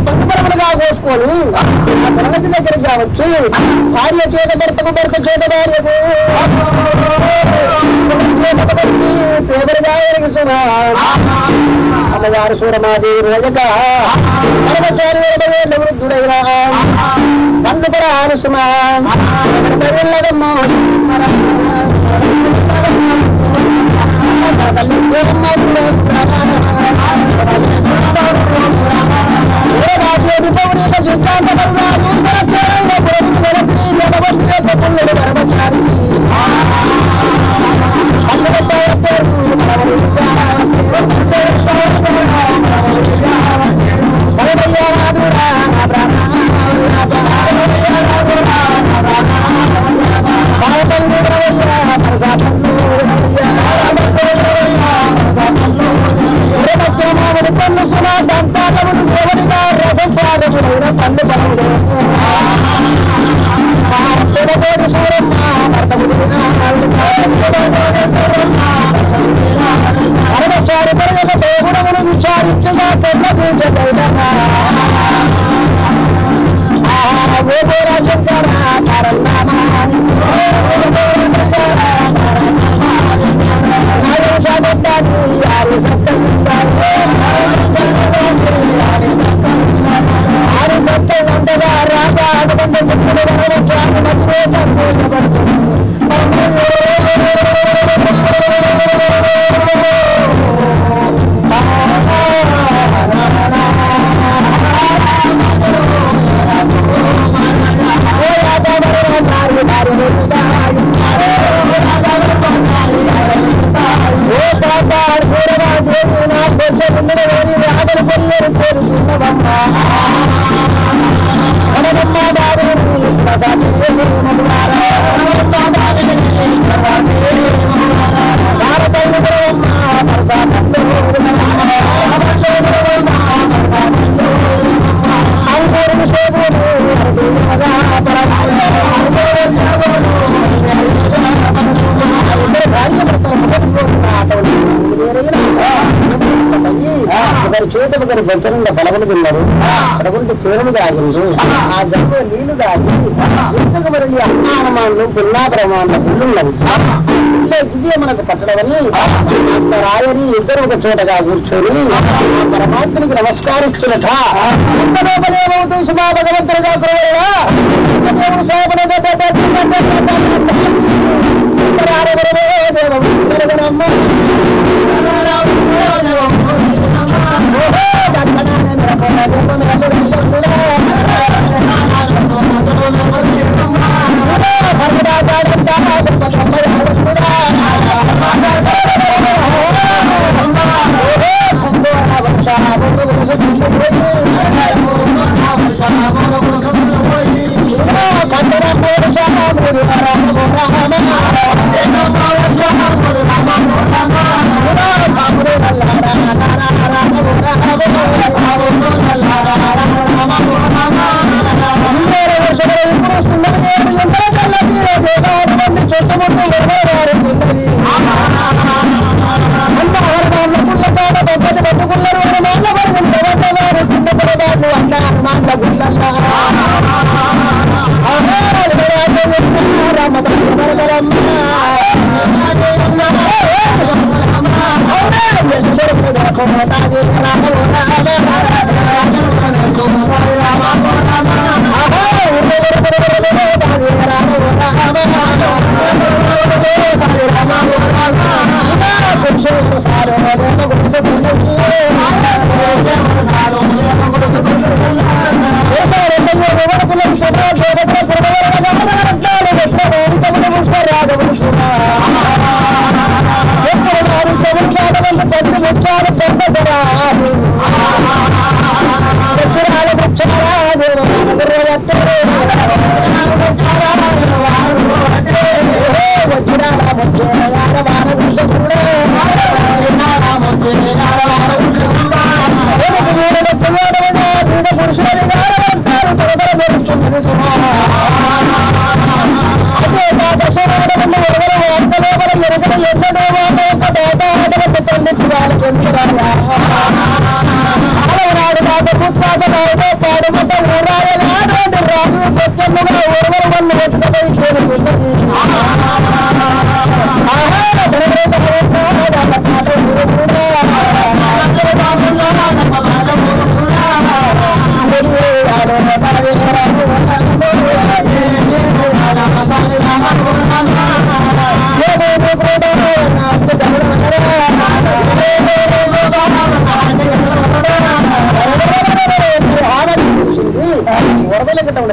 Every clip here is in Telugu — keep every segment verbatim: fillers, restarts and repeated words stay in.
పండుగలుగా కోసుకొని ఆ గణపతి దగ్గరికి కావచ్చు భార్య చేత భర్తకు భర్త చేత భార్యకు పేదలుగా అమ్మగారు సూరమాదేవి రోజక పరమచారి వృద్ధుడైనా పండు కూడా ఆనుసుమా చేతి ఒకరు బొచ్చనుండ బలములు తిన్నారు అడగుంటే చేరులు తాగిండ్రు ఆ జబ్బు నీళ్లు తాగి ఇంకొక మరలి అన్నానమాన్లు పున్నా ప్రమాణాల పుల్లున్నవి ఇట్లా ఇదే మనకు పట్టడమని రాయని ఇద్దరు ఒక చోటగా కూర్చొని పరమాత్మనికి నమస్కారిస్తున్నట లోపలేమవుతూ సుమా భగవంతుడుగా కురవరా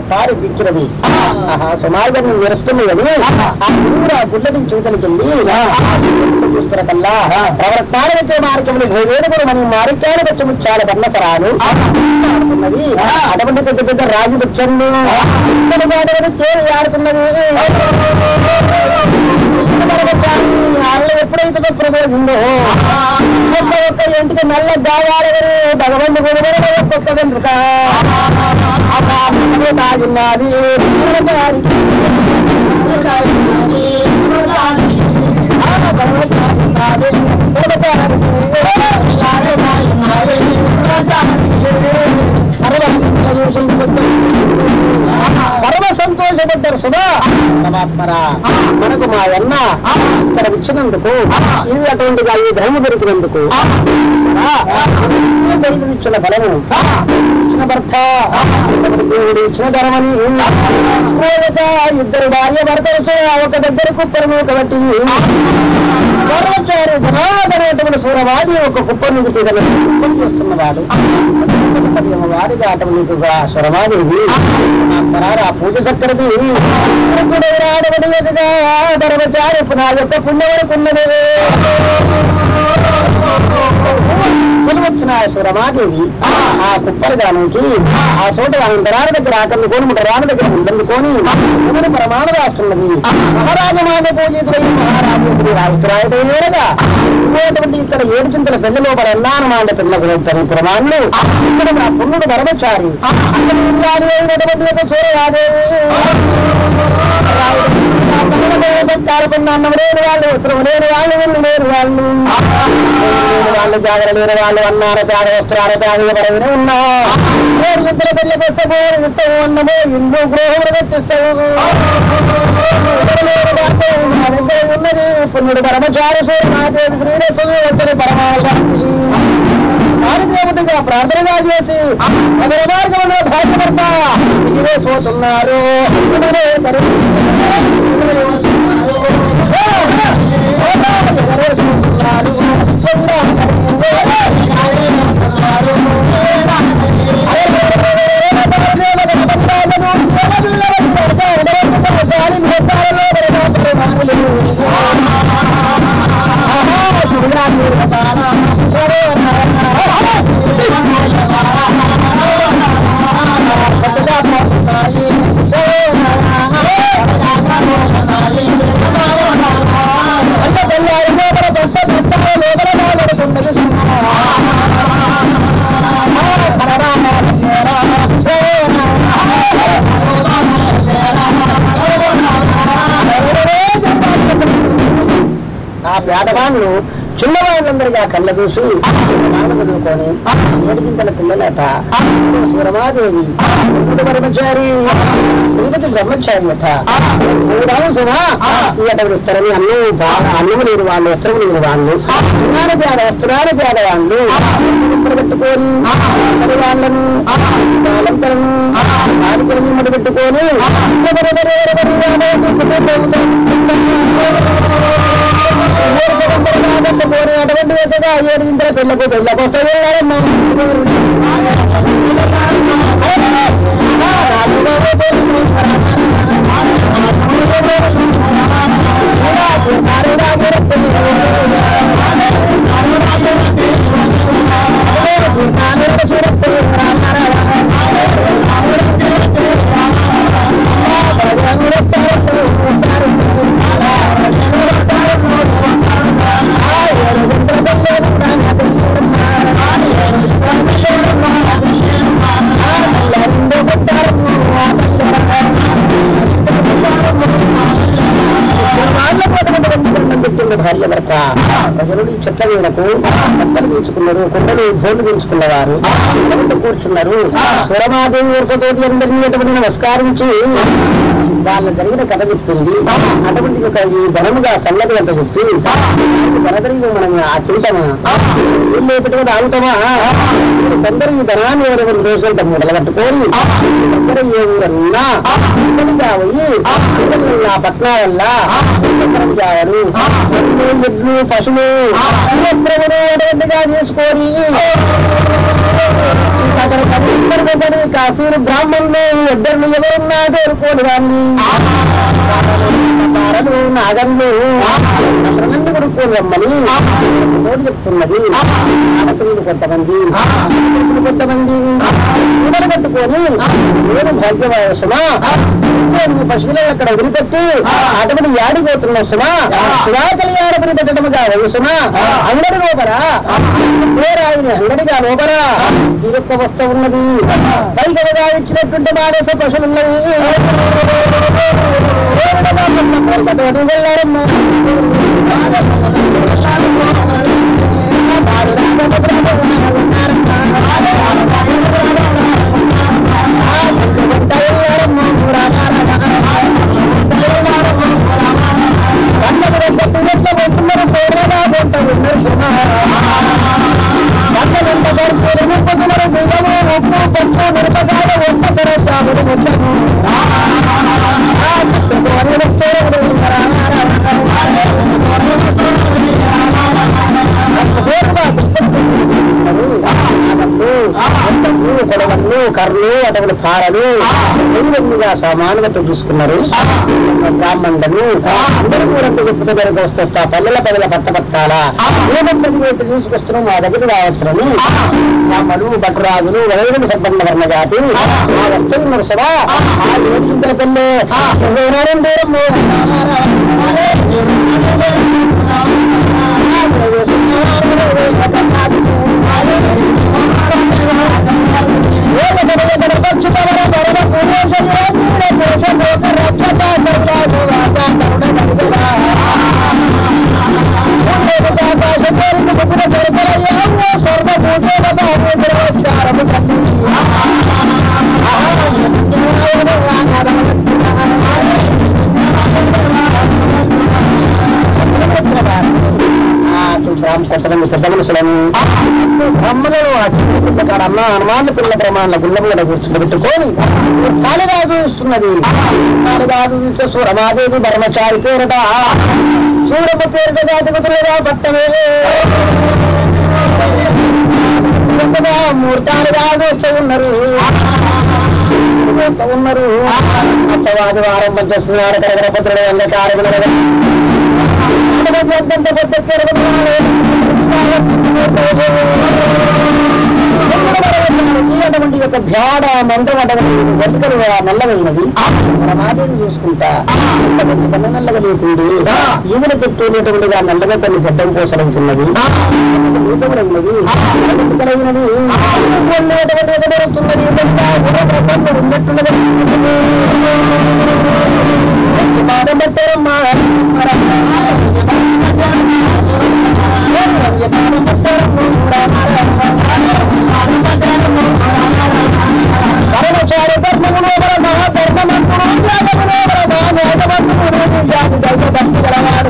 పారి దిక్కినది సుమారుగా నిరుస్తుంది అని ఆ గురువు ఆ గుడ్ల నుంచి చూతలికెళ్ళి చూస్తున్న కల్లా ప్రవర్తన వచ్చే మార్గంలో ఏడుగురు మనం మారికాయలు వచ్చి ముచ్చాల వర్ణపరాలు ఆడుతున్నది అటువంటి పెద్ద పెద్ద రాజు వచ్చండు తేలి ఆడుతున్నది ఎప్పుడైతే ప్రవేశిందో ఒక్క ఒక్క ఇంటికి నల్ల గాయాలు భగవంతు ఒక్కొక్క వెనుక తాగిన్నది పరమ సంతోషపడ్డారు సుధా పరమాత్మరా మనకు మా అన్న ఇక్కడ ఇచ్చినందుకు ఇది అటువంటిగా ఈ ధర్మ దొరికినందుకు ఇచ్చిన ఫలము ఇచ్చిన భర్త దేవుడు ఇచ్చిన ధర్మని ఇద్దరు భార్య భర్తలు ఒక దగ్గర కుప్పను కాబట్టి సర్వచారి ధనాధనటువంటి సూరవాది ఒక కుప్ప నుంచి కుప్పలు చేస్తున్నవాడు వాడిగా అటువంటి స్వరవాదేవి ఆ పూజ చక్కరది ఆడబడిగా ధర్మచారి నా యొక్క పుణ్య వరకు ఉన్నది వచ్చిన సురమాదేవి ఆ కుప్పరగానికి ఆ చోట అనంతరాల దగ్గర అతన్ని కొని రాణ దగ్గర ఉందందుకొని ఎవరు ప్రమాణ రాస్తున్నది మహారాజమాన పూజితుడై మహారాజు రాయితురాయటం వేరగా ఇటువంటి ఇక్కడ ఏడు చింతల పెళ్లి లోపల ఎల్లానమాండ పిల్లలు ప్రమాణులు ఇక్కడ నా పుణ్యుడు ధర్మచారి అయినటువంటి ఒక సూరయాదేవి అన్నం లేని వాళ్ళు వస్త్రం లేని వాళ్ళు వీళ్ళు లేని వాళ్ళు వాళ్ళు జాగ్ర లేని వాళ్ళు అన్నార జాగ వస్త్రాల జాగ్రత్త ఉన్నా ఇద్దరు పెళ్లికి వస్తే ఇస్తావు అన్నమో ఇందు గృహములు తెచ్చిస్తావు ఉన్నది పుణ్యుడు పరమచారి సూర్యమాదేవి శ్రీరసు వచ్చి పరమాశాంతి దేవుడిగా ప్రార్థనగా చేసి ఎవరి మార్గంలో భాగ్యపడత ఇదే పోతున్నారు ఆ పేదవాళ్ళు చిన్నవాళ్ళందరికీ ఆ కళ్ళ చూసి చదువుకొని ఏడుగింతల పిల్లలట సురమాదేవి బ్రహ్మచారి శ్రీమతి బ్రహ్మచారి అట మూడవ సుమా ఈ అటవి ఇస్తారని అన్నం బాగా అన్నము లేని వాళ్ళు వస్త్రము లేని వాళ్ళు విజ్ఞాన పేద వస్త్రాల పేద వాళ్ళు ఇప్పుడు పెట్టుకొని వాళ్ళను అలంకరను బాలికలని ముడి పెట్టుకొని అటువంటి వచ్చగా ఏడు ఇంట్లో పెళ్ళకు పెళ్ళకు వస్తాయి భార్య భర్త ప్రజలు చెట్ల వీడకు కప్పలు తీసుకున్నారు కొండలు భోళ్ళు తీసుకున్నవారు కూర్చున్నారు సురమాదేవి వరుసతోటి అందరినీ అటువంటి నమస్కరించి వాళ్ళ జరిగిన కథ చెప్తుంది అటువంటి ఒక ఈ ధనముగా సన్నది అంత చెప్పి ధనదరిగి మనం ఆ చింతమా వీళ్ళు పెట్టుకుని ఆగుతామా కొందరు ఈ ధనాన్ని ఎవరెవరు రోజులంతా మూడలు కట్టుకొని దగ్గర ఏ ఊరన్నా ఇక్కడికి పోయి ఆ పట్నాలల్లా జావరు ఎడ్లు పశువులు అటువంటిగా చేసుకొని కాశీరు బ్రాహ్మణులు ఇద్దరు ఎవరున్నా తేరుకోని వాడిని తారలు నాగన్లు మంది కొడుకోని రమ్మని నోటి చెప్తున్నది. ఆడపిల్లలు కొంతమంది కొంతమంది ఊడలు కట్టుకొని నేను భాగ్యవాయసుమా పశువులను అక్కడ వదిలిపెట్టి అటువంటి యాడిపోతున్న సుమా శివా కళ్యాణపురి పెట్టడముగా వయసుమా అంగడి లోపరా ఆయన అంగడిగా లోపరా ఈ యొక్క వస్తువు ఉన్నది. పైగా ఇచ్చినటువంటి మానస పశువున్నవి వెళ్ళారమ్మా కొడవళ్ళు కర్రలు అటువంటి పారలు ఎన్నిగా సమానులతో చూసుకున్నారు. బ్రాహ్మణులను అందరూ కూడా చెప్పుతూ జరగ వస్తా పల్లెల పల్లెల పట్టపట్టాలా ఏమంటే తీసుకొస్తున్నాం మా దగ్గర రావచ్చునని బ్రాహ్మణులు భట్రాజులు వైద్యులు సంపన్న వర్ణ జాతి ఆ వస్తున్నారు సదా ఆ ఏడు చింతల పెళ్ళే దూరం కొంతమంది పెద్ద మనుషులను బ్రహ్మలను కాడ అన్న హనుమాన్ పిల్ల ప్రమాణ గుళ్ళముల కూర్చుని పెట్టుకొని కాలుగా చూస్తున్నది. కాలుగా చూస్తే సూరమాదేవి బ్రహ్మచారి పేరుట సూరమ్మ పేరుట జాతికుతులేదా పట్టమే మూర్తాలుగా చూస్తూ ఉన్నారు ఉన్నారు అత్తవాది వారం పనిచేస్తున్నారు కరగరపత్రుడు వంద కారకులు అటువంటి యొక్క భేడ మంత్రం అటువంటి వెతుకలు నల్లగలిగినది మాటలు చూసుకుంటా కన్న నల్లగా లేకుండి ఈవిడ పెట్టుకునేటువంటిగా నల్లగా కొన్ని గడ్డం కోసలవుతున్నది కలిగినది ఉన్నట్టున్నది పెట్టారమ్మా పరమచారి ధర్మములో మహాధర్మమంతుడు జాతి ధర్మ భక్తి గలవాడు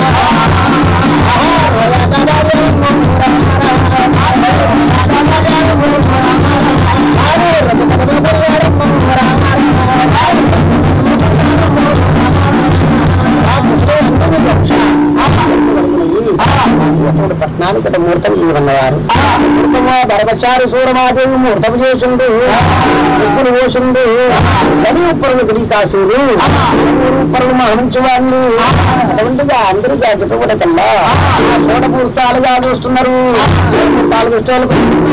పట్నానికి ముహూర్తం ఇవ్వన్నవారు భరమచారి సూరమాదేవి ముహూర్తం చేసిండు ముగ్గురు పోసిండు గడి ఉప్పరులు గడి కాసులు ఉప్పరులు మహమించువాళ్ళు అటువంటిగా అందరిగా చెప్పకూడదల్లా చోట పూర్తాలుగా చూస్తున్నారు పూర్తాలు చూస్తారు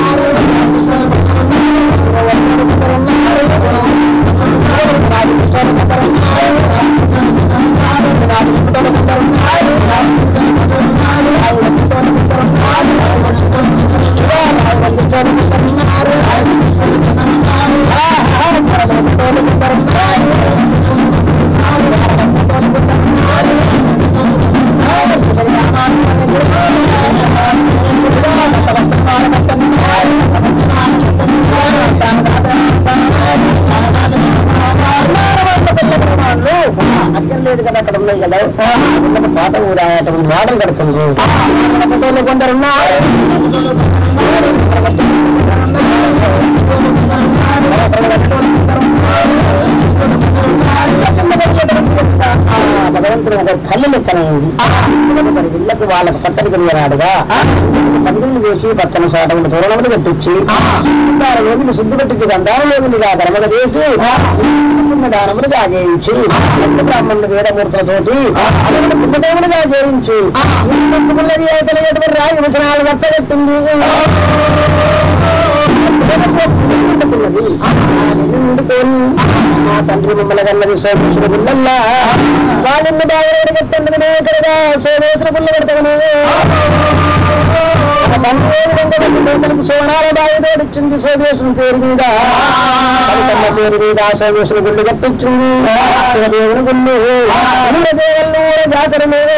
అర్థం లేదు కదా అక్కడ ఉన్నాయి కదా పాట కూడా అటువంటి మాటలు కడుతుంది కొందరున్నా భగవంతుడు ఒక కళ్ళు లెక్కనైంది ఇళ్లకు వాళ్ళకు పట్టడి కలిగినాడుగా పందులు చేసి పచ్చని సాటములు తోరణములు కట్టించి రోజులు శుద్ధి పెట్టి గంధాలలోనిగా కర్మగ చేసి దానములుగా చేయించి బ్రాహ్మణులు వేదమూర్తులతోటి అతను పుట్టదేవులుగా చేయించి రాయి వచనాలు వర్తగట్టింది మా తండ్రి మిమ్మల్ని కన్నది సోమేశ్వర గుళ్ళల్లా వాళ్ళని బాగా కట్టండి కడగా సోమేశ్వర గుళ్ళ కడతాను తండ్రి సోనాల బావితో ఇచ్చింది సోమేశ్వరం పేరు మీద కవితమ్మ పేరు మీద సోమేశ్వర గుళ్ళు కట్టించింది దేవుని గుళ్ళు దేవుళ్ళు జాతర మీద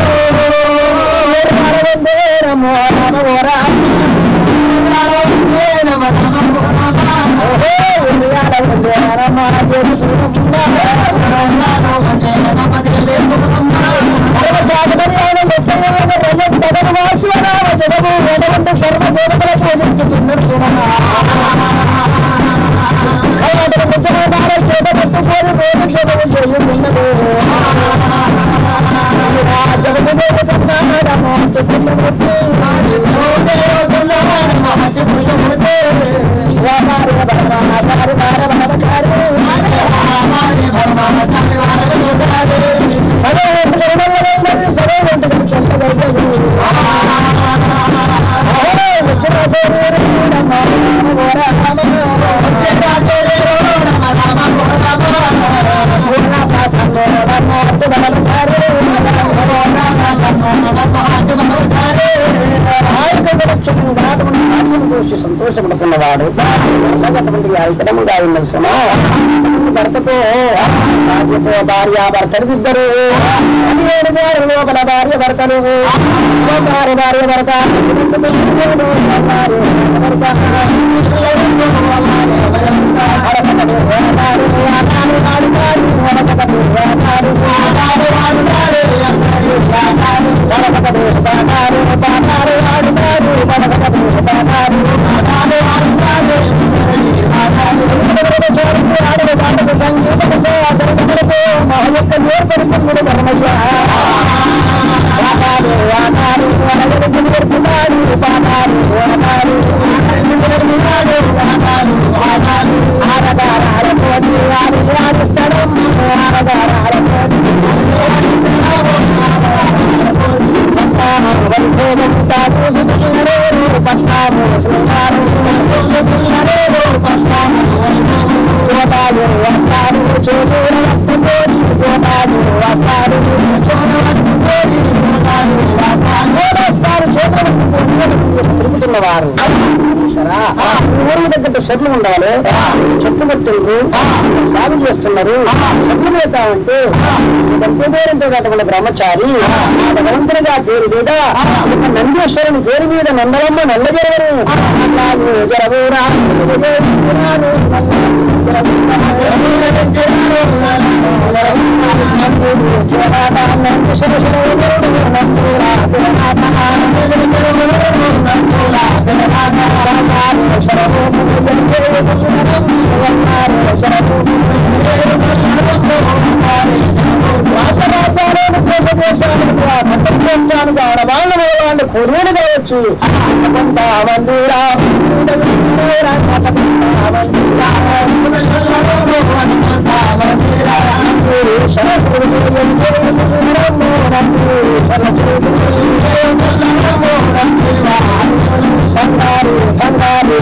సంతోషపడుతున్నవాడు ఐకటముగా ఉన్న భర్తతో భార్య భర్తలు ఇద్దరు లోపల భార్య భర్తలు భార్య భార్య భర్త తిరుగుతున్నవారు ఊరి దగ్గర చెట్లు ఉండాలి చెట్లు కట్టిండ్రు సాగు చేస్తున్నారు చెట్లు పెడతామంటే పేరంతో కట్టకుండా బ్రహ్మచారి భగవంతునిగా పేరు మీద నందీశ్వరుని పేరు మీద నందరమ్మ నల్ల జరగరు జరవురా వాళ్ళు కొడువులు కావచ్చు మందిరా బంగారు బంగారు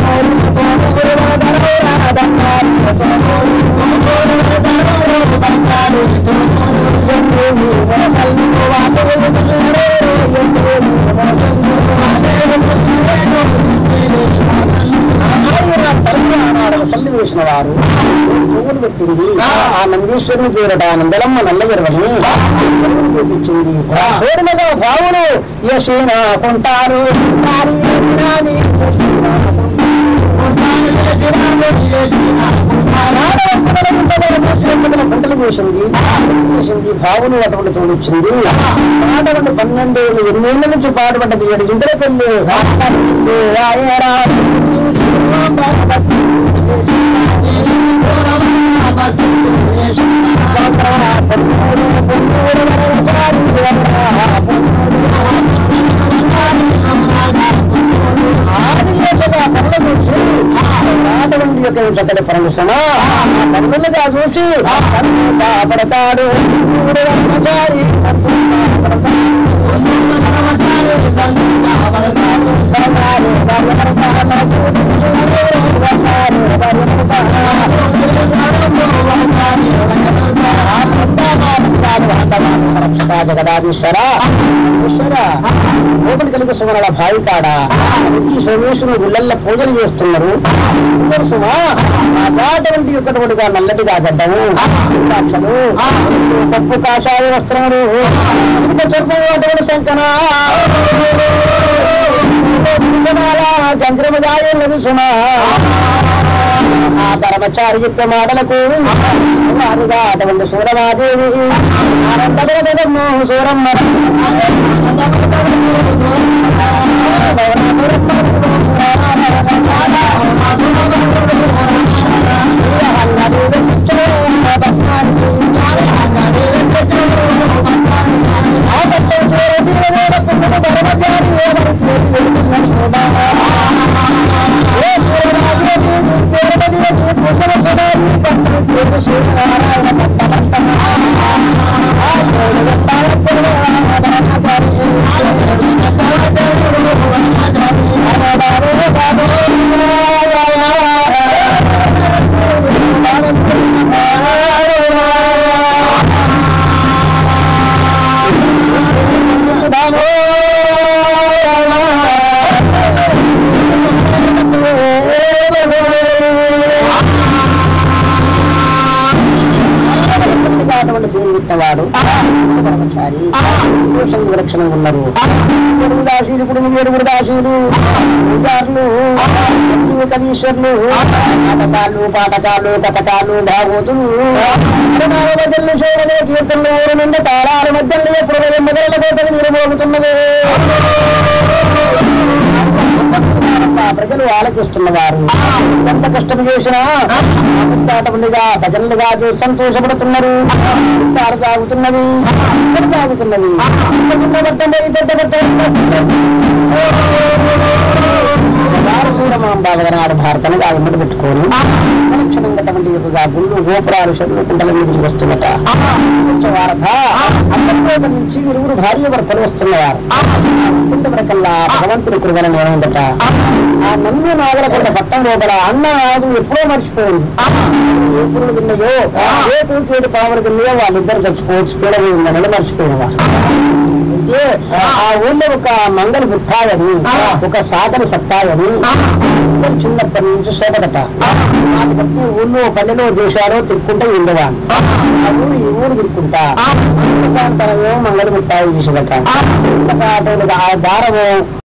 తల్లి వేసిన వారు పువ్వులు పెట్టింది ఆ నందీశ్వరుని పేరట నందలమ్మ నల్లగిరవని చూపించింది పేరుమగా భావులు యశీన కొంటారు పంటలు వేసింది వేసింది భావులు అటువంటి తోడిచ్చింది పాటపడ్డ పన్నెండు ఎనిమిదేళ్ల నుంచి పాటుపడ్డది ఏడు ఇంటర్ పెళ్లి తండ్రి యొక్క చక్కటి పరమశమా కన్నులుగా చూసి పడతాడు జగదాధీశ్వర ఈశ్వర లోపలి కలిగి సుమరల భావి కాడ ఈ సోమేశ్వరుడు గుళ్ళల్లో పూజలు చేస్తున్నారు అటువంటి యొక్కటిగా నల్లటిగా గడ్డము సాక్షలు పప్పు కాషాయ వస్త్రములు చెప్పు అటువంటి శంకన చంద్రమజాయ సుమా ఆ పరమచారి యొక్క మాటలకు వారుగా అటువంటి సూరమాదేవి ఆనందము సూరమ్మ వాడు పరమచారి విలక్షణం ఉన్నారు ఏడుగురు దాసీలు ఇప్పుడు ఏడుగురు దాసీలు పూజారులు కవీశ్వరులు నాటకాలు పాటకాలు కథకాలు భాగవతులు మధ్యలో శోభలే కీర్తనలు ఊరు నుండి తాళాల మధ్యలో ఎప్పుడు మొదల కోతలు నిరమోగుతున్నవే ప్రజలు ఆలోచిస్తున్నవారు ఎంత కష్టం చేసినా అటువంటిగా భజనలుగా చూసి సంతోషపడుతున్నారు సాగుతున్నవి సాగుతున్నవి చిన్న పట్టండి పెద్ద పట్టణాడు భారతను ఎమ్మటి పెట్టుకొని లక్షణంగా ఎక్కువగా గుళ్ళు గోపురాలు చెరువులు కుంటల మీద వస్తున్నట వారథ అంతర్కోట నుంచి ఇరువురు భార్య భర్తలు వస్తున్నవారు వరకల్లా భగవంతుని కృపణ ఏమైందట ఆ నన్ను నాగలకొండ పట్టం లోపల అన్న నాదు ఎప్పుడో మర్చిపోయింది ఏ పురుడు తిన్నాయో ఏ పూకేడు పావులు తిన్నాయో వాళ్ళిద్దరు చచ్చిపోవచ్చు పీడవి ఉందని మర్చిపోయినవా అయితే ఆ ఊళ్ళో ఒక మంగళ బుద్ధాయని ఒక సాధన సత్తాయని చిన్నప్పటి నుంచి శోభదట వాటి బట్టి ఊళ్ళో పల్లెలో దేశాలో తిరుక్కుంటూ ఉండేవాడు ఆ ఊరు ఈ ఊరు తిరుక్కుంటా మంగళ బుట్టాయి చేసేదట ఆ దారము